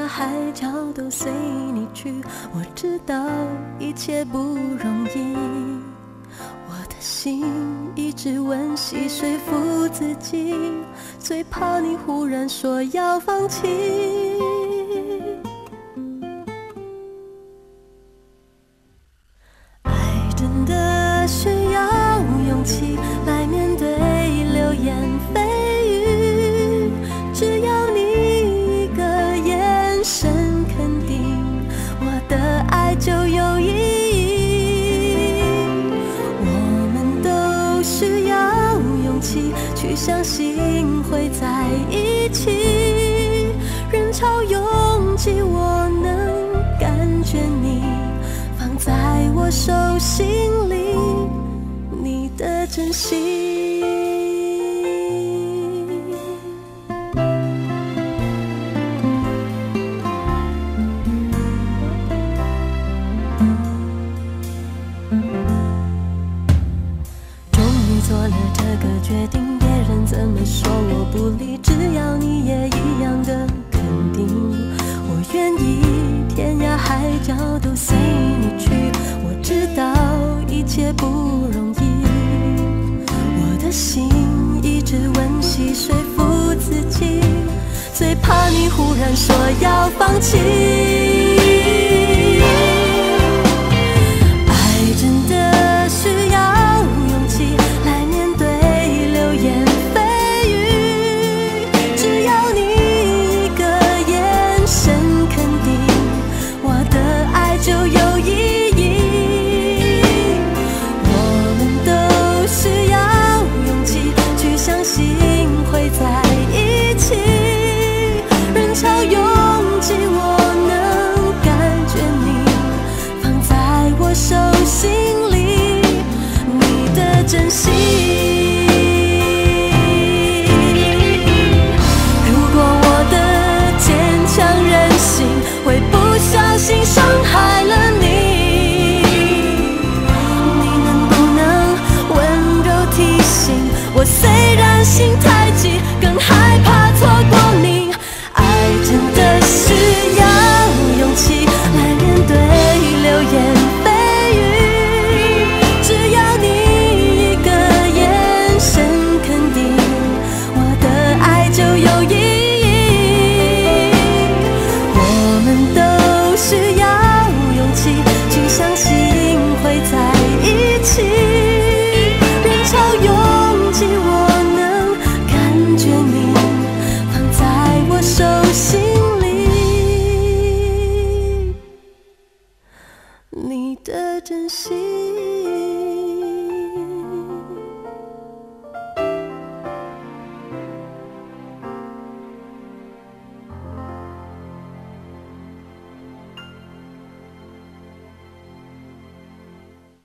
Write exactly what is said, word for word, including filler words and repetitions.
涯海角都随你去。我知道一切不容易，我的心一直温习说服自己，最怕你忽然说要放弃。爱真的需要勇气来面对流言蜚语，只要你一个眼神肯定，我的爱就有意义。我们都需要勇气去相信会在一起，人潮拥挤我能感觉你放在我手心里，你的真心。终于做了这个决定，别人怎么说我不理，只要你也一样的肯定，我愿意天涯海角都随你去。我知道一切不容易，我的心一直温习说服自己，最怕你忽然说要放弃。